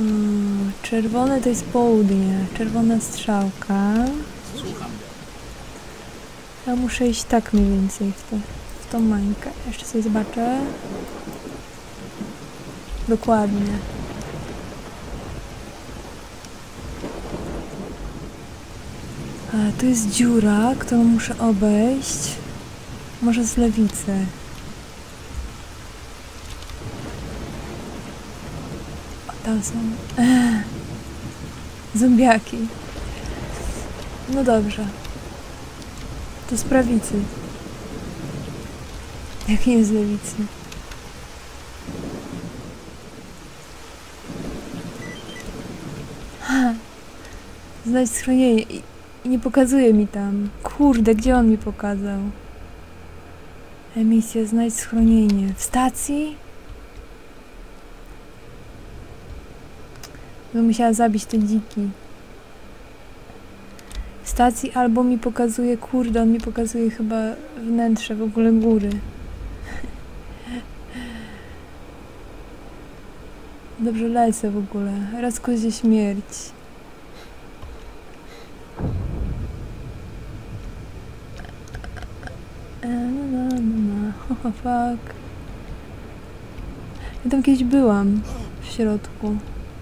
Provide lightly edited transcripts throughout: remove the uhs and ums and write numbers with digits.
Czerwone to jest południe. Czerwona strzałka. Słucham. Ja muszę iść tak mniej więcej w tą mańkę. Jeszcze sobie zobaczę. Dokładnie. A, tu jest dziura, którą muszę obejść. Może z lewicy. O, tam są zombiaki. No dobrze. To z prawicy. Jak nie z lewicy. Ha. Znajdź schronienie. I nie pokazuje mi tam. Kurde, gdzie on mi pokazał? Emisja, znajdź schronienie. W stacji? Bym musiała zabić te dziki. W stacji albo mi pokazuje, kurde, on mi pokazuje chyba wnętrze, w ogóle góry. Dobrze, lecę w ogóle. Raz kozie śmierć. Oh, fuck. Ja tam kiedyś byłam w środku.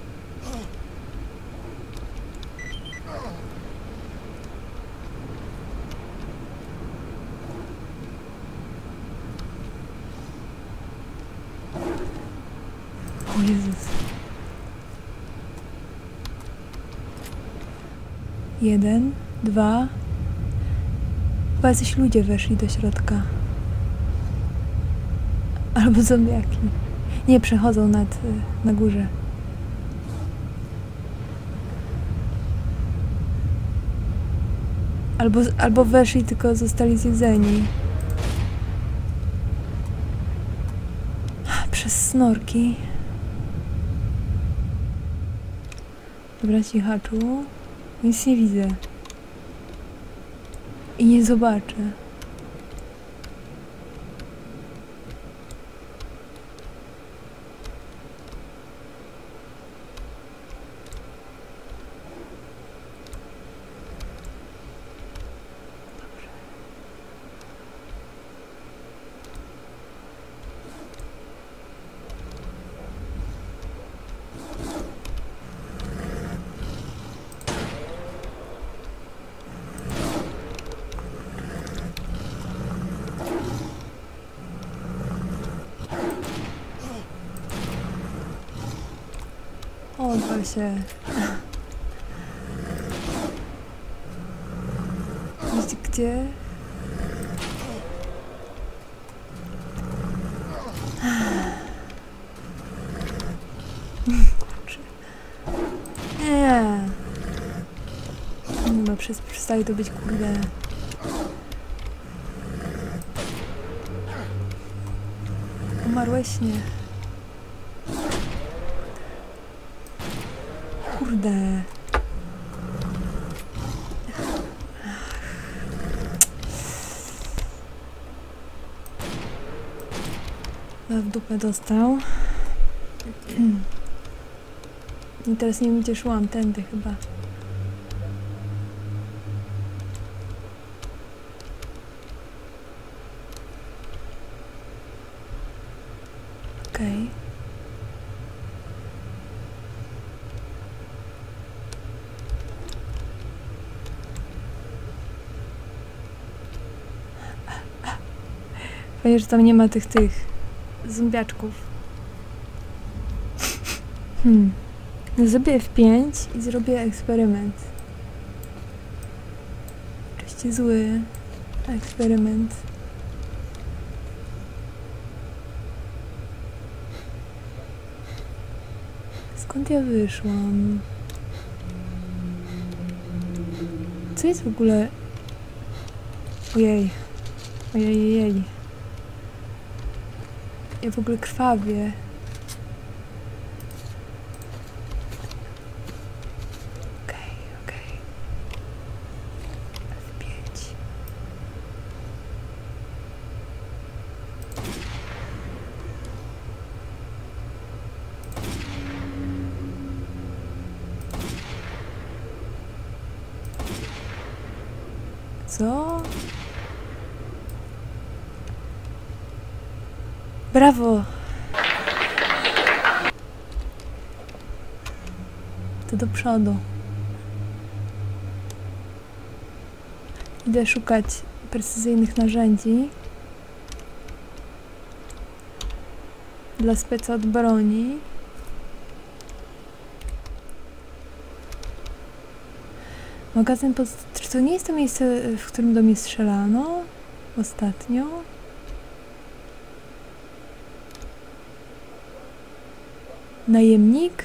O Jezus. 1, 2. Chyba jacyś ludzie weszli do środka. Albo zombiaki. Nie, przechodzą na górze. Albo weszli, tylko zostali zjedzeni. Przez snorki. Dobra, cichaczu. Nic nie widzę. I nie zobaczę. Odwal się. Gdzie? Kurczę. Nie. No, przestaje to być, kurde. Umarłeś? Nie. Kurde. W dupę dostał. I teraz nie wiem, gdzie szłam. Tędy chyba. Okej. Fajnie, że tam nie ma tych zombiaczków. Zrobię F5 i zrobię eksperyment. Oczywiście zły eksperyment. Skąd ja wyszłam? Co jest w ogóle? Ojej. Ojej. Ja w ogóle krwawię. Okej. F5. co? Brawo! To do przodu. Idę szukać precyzyjnych narzędzi dla speca od broni. Magazyn czy to nie jest to miejsce, w którym do mnie strzelano ostatnio? Najemnik?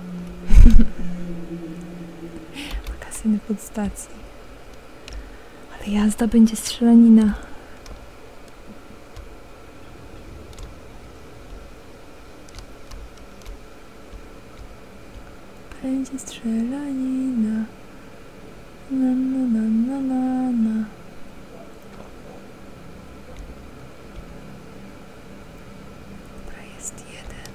Magazyny pod stacji. Ale jazda będzie strzelanina. Będzie strzelanina. Na, na, na, na, na, na. Dobra, jest jeden.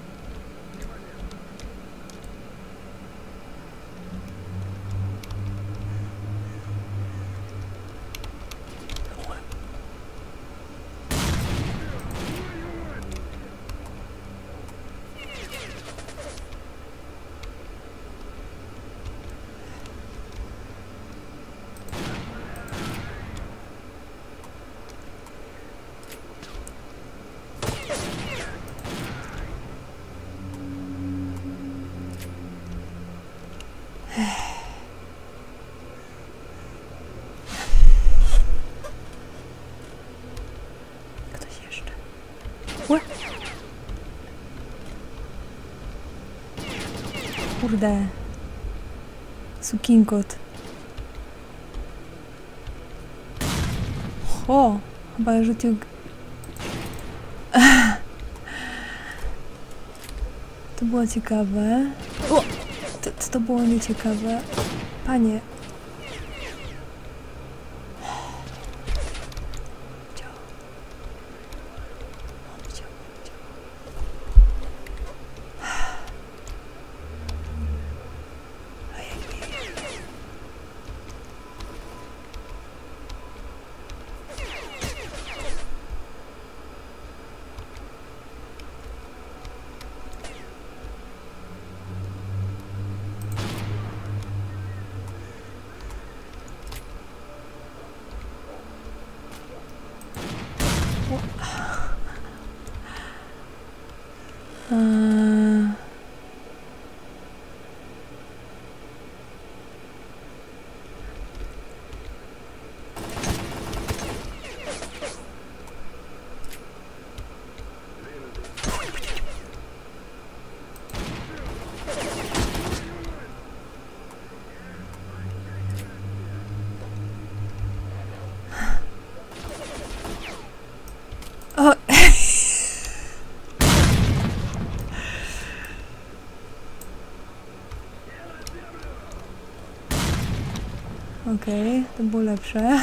Ktoś jeszcze. Ue. Kurde. Sukinkot. O! Chyba rzucił... To było ciekawe. O! To było nieciekawe. Panie. O! Okej, to było lepsze.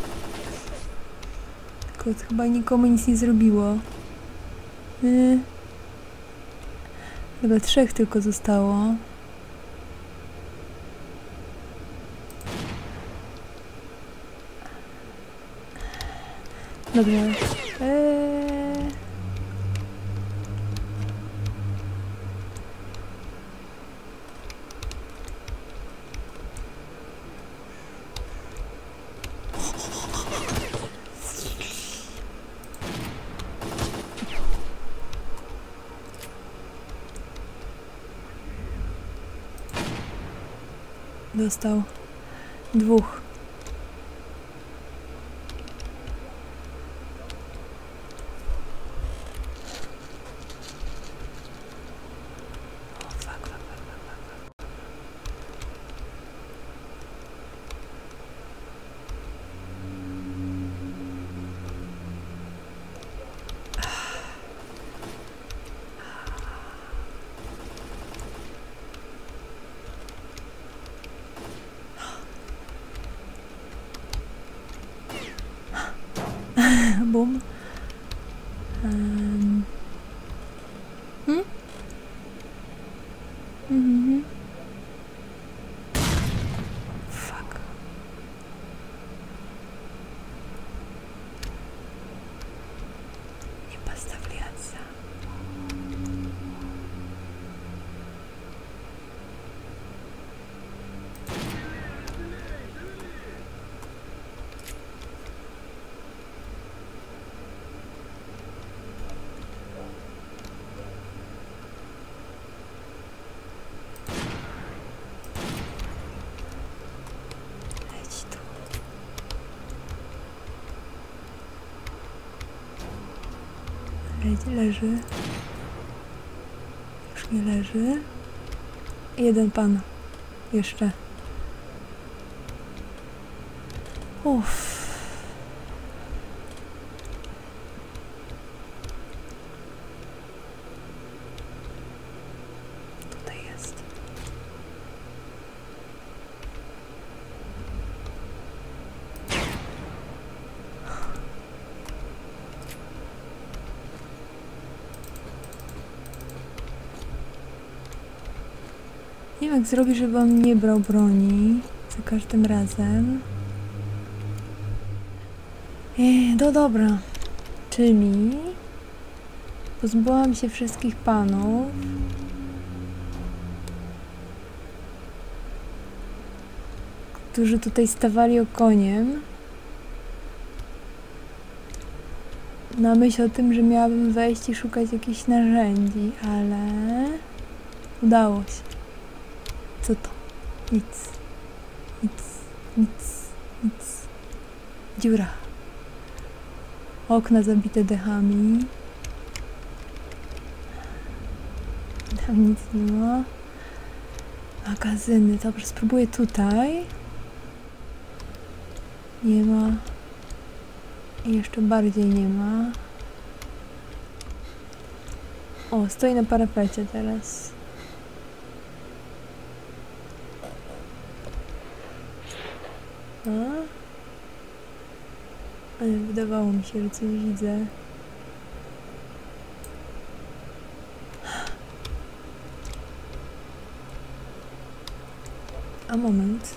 Tylko to chyba nikomu nic nie zrobiło. Chyba 3 tylko zostało. Dobra. Dostał 2. Leży. Już nie leży. Jeden pan. Jeszcze. Uff. Tutaj jest. Nie wiem, jak zrobić, żeby on nie brał broni za każdym razem. No dobra. Czyli pozbyłam się wszystkich panów. Którzy tutaj stawali okoniem. Na myśl o tym, że miałabym wejść i szukać jakichś narzędzi, ale udało się. Co to? Nic. Nic. Dziura. Okna zabite dechami. Tam nic nie ma. Magazyny. Dobrze, spróbuję tutaj. Nie ma. I jeszcze bardziej nie ma. O, stoi na parapecie teraz. Ale wydawało mi się, że coś widzę. A moment.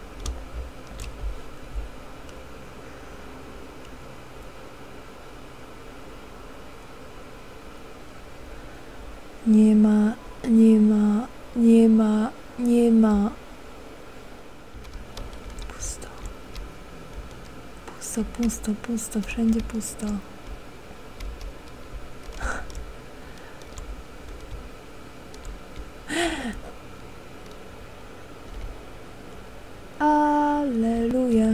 Nie ma. Pusto, wszędzie pusto. Alleluja.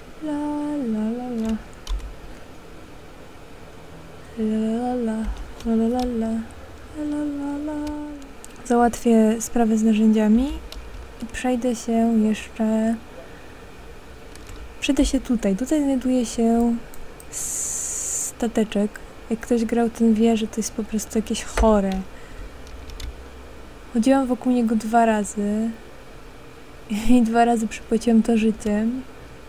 Załatwię sprawę z narzędziami i przejdę się jeszcze... Przejdę się tutaj. Tutaj znajduje się stateczek. Jak ktoś grał, ten wie, że to jest po prostu jakieś chore. Chodziłam wokół niego 2 razy. I 2 razy przypłaciłam to życiem.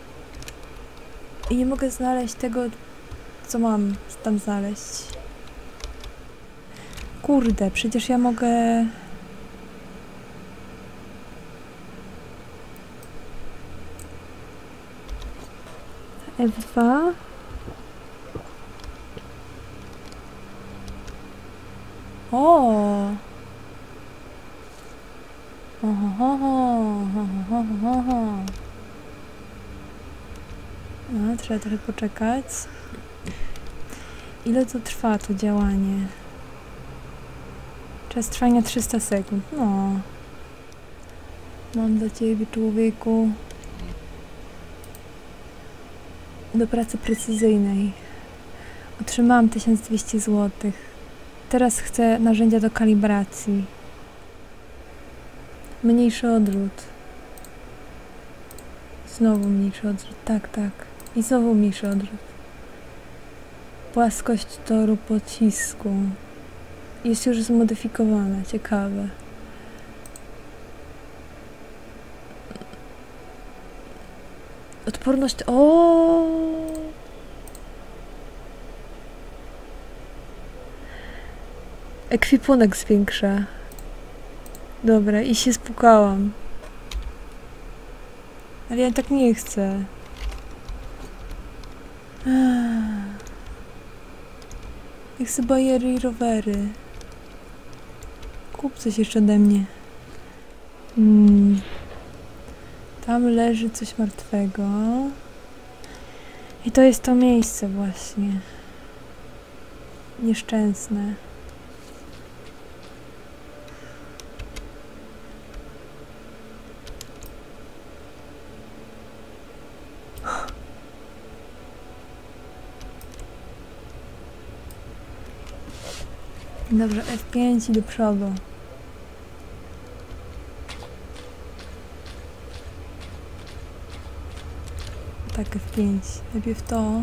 I nie mogę znaleźć tego, co mam tam znaleźć. Kurde, przecież ja mogę... F2. O! No, trzeba trochę poczekać. Ile to trwa, to działanie? Czas trwania 300 sekund. No. Mam do ciebie, człowieku. Do pracy precyzyjnej. Otrzymałam 1200 zł. Teraz chcę narzędzia do kalibracji. Mniejszy odrzut. Znowu mniejszy odrzut. Tak. I znowu mniejszy odrzut. Płaskość toru pocisku. Jest już zmodyfikowana. Ciekawe. Odporność... O! Ekwipunek zwiększa. Dobra, i się spukałam. Ale ja tak nie chcę. Ja chcę bajery i rowery. Kup coś jeszcze ode mnie. Tam leży coś martwego. I to jest to miejsce właśnie. Nieszczęsne. Dobrze, F5 i do przodu. Tak, F5. Najpierw to.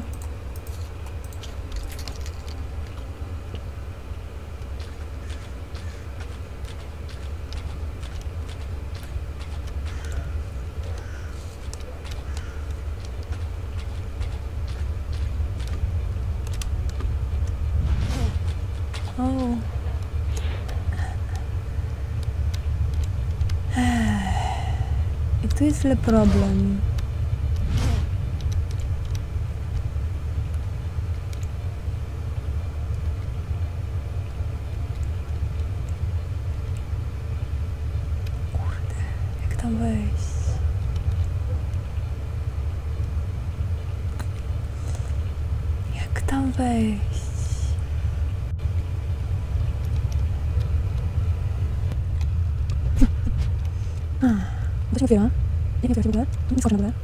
O. I tu jest tyle problem. Kurde, jak tam wejść? Jak tam wejść? To się otwiera. Nie otwiera się w ogóle. Nie skoczy w ogóle.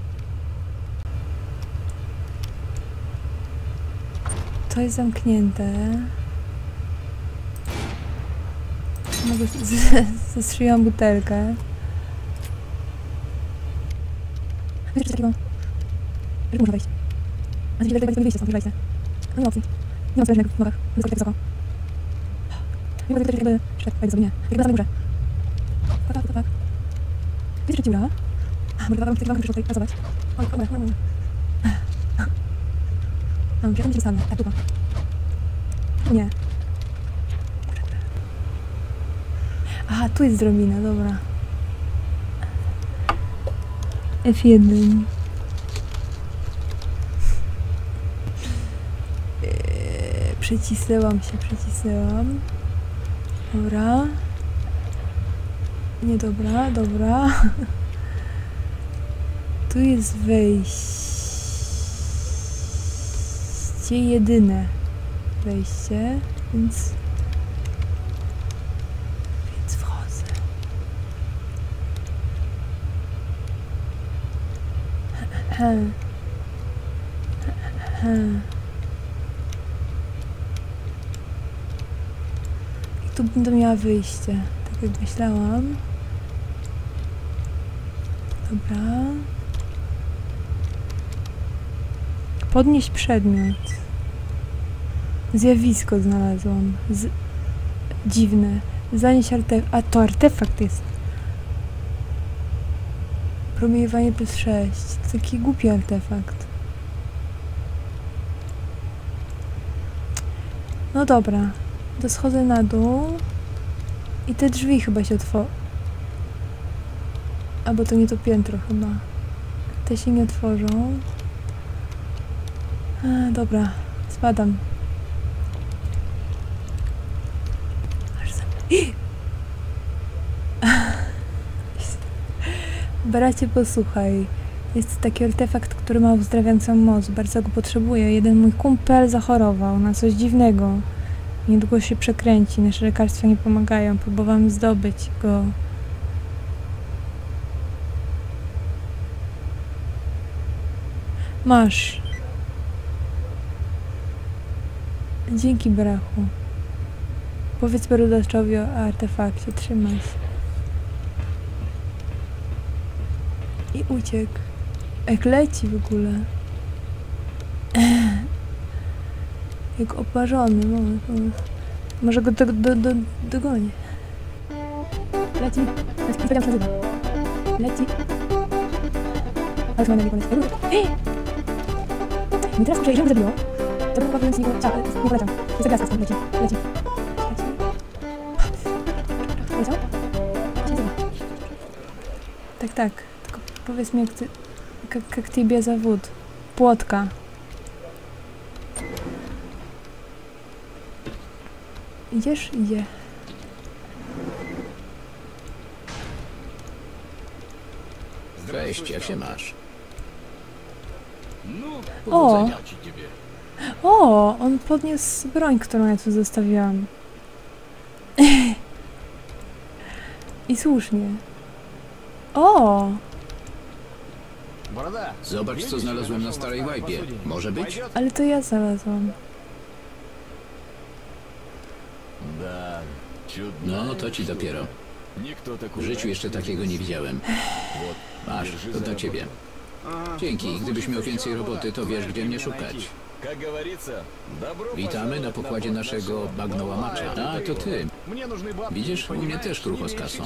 To jest zamknięte. Mogę... Zestrzeliłam butelkę. Wiesz, coś takiego... Że można wejść. A z takiego wyjście stąd, wyjście. No nie ma opcji. Nie ma sprężnego w nogach. Wysoko tak wysoko. Nie ma tego jakby... Czekaj, wejdę sobie, nie. Jak na samej górze. Tak. Wiesz, że dziura? Może wam tutaj przyszło tutaj pracować. Oj, dobra. Mam gdzie się dostanę. Tak, długo. Nie. Aha, tu jest drobina, dobra. F1. Przycisnęłam. Dobra. Nie, dobra. Tu jest wejście jedyne. Wejście, więc wchodzę. I tu będę miała wyjście, tak jak myślałam. Dobra. Podnieść przedmiot. Zjawisko znalazłam. Dziwne. Zanieść artefakt. A to artefakt jest. Promieniowanie plus 6. Taki głupi artefakt. No dobra. To schodzę na dół. I te drzwi chyba się otworzą. Albo to nie to piętro chyba. Te się nie otworzą. Dobra, spadam. Bracie, posłuchaj. Jest taki artefakt, który ma uzdrawiającą moc. Bardzo go potrzebuję. Jeden mój kumpel zachorował na coś dziwnego. Niedługo się przekręci. Nasze lekarstwa nie pomagają. Próbowałam zdobyć go. Masz. Dzięki, brachu. Powiedz brodaczowi o artefakcie. Trzymaj się. I uciekł. Jak leci w ogóle. Jak oparzony. Może go dogonię. Leci. Nie powiedziałam, się nazywa. Leci. Ale chyba nie poleci. No teraz muszę, żeby zabiło. To bym powiem z niego... Nie poleciał. Jest zagrasta stąd. Leci. Poleciał? Tak. Tylko powiedz mi, jak ty... Jak тебе зовут? Płotka. Idziesz? Idzie. Cześć, jak się masz? O! O! On podniósł broń, którą ja tu zostawiłam. I słusznie. O! Zobacz, co znalazłem na starej łajbie. Może być? Ale to ja znalazłam. No, to ci dopiero. W życiu jeszcze takiego nie widziałem. Masz, to dla ciebie. Dzięki. Gdybyś miał więcej roboty, to wiesz, gdzie mnie szukać. Witamy na pokładzie naszego bagnołamacza. A, to ty. Widzisz, u mnie też krucho z kasą.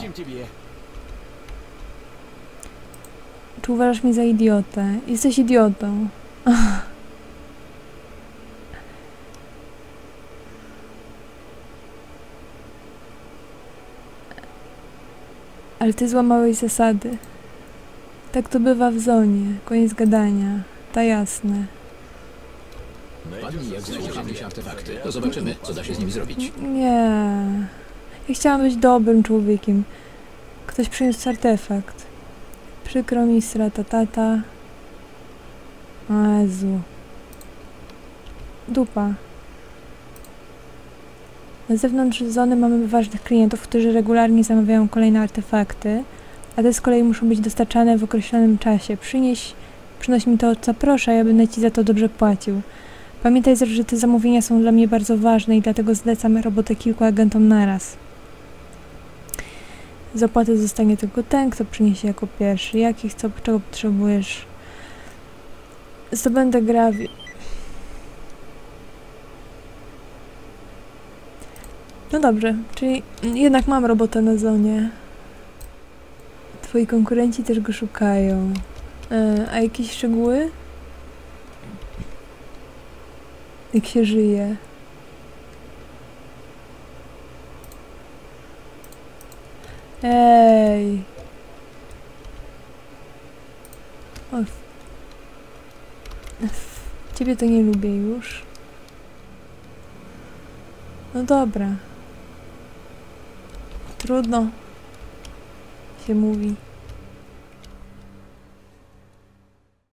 Czy uważasz mnie za idiotę? Jesteś idiotą. Ale ty złamałeś zasady. Tak to bywa w zonie. Koniec gadania. Ta jasne. Padnij, jak znajdziesz jakieś artefakty. To zobaczymy, co da się z nimi zrobić. Nie. Ja chciałam być dobrym człowiekiem. Ktoś przyniósł artefakt. Przykro mi, strata tata. O Jezu. Dupa. Na zewnątrz zony mamy ważnych klientów, którzy regularnie zamawiają kolejne artefakty, a te z kolei muszą być dostarczane w określonym czasie. Przynoś mi to, co proszę, ja będę ci za to dobrze płacił. Pamiętaj też, że te zamówienia są dla mnie bardzo ważne i dlatego zlecam robotę kilku agentom naraz. Z opłaty zostanie tylko ten, kto przyniesie jako pierwszy. Czego potrzebujesz? Zdobędę grawi. No dobrze, czyli jednak mam robotę na zonie. Twoi konkurenci też go szukają. A jakieś szczegóły? Jak się żyje? Ej! Ciebie to nie lubię już. No dobra. Trudno się mówi.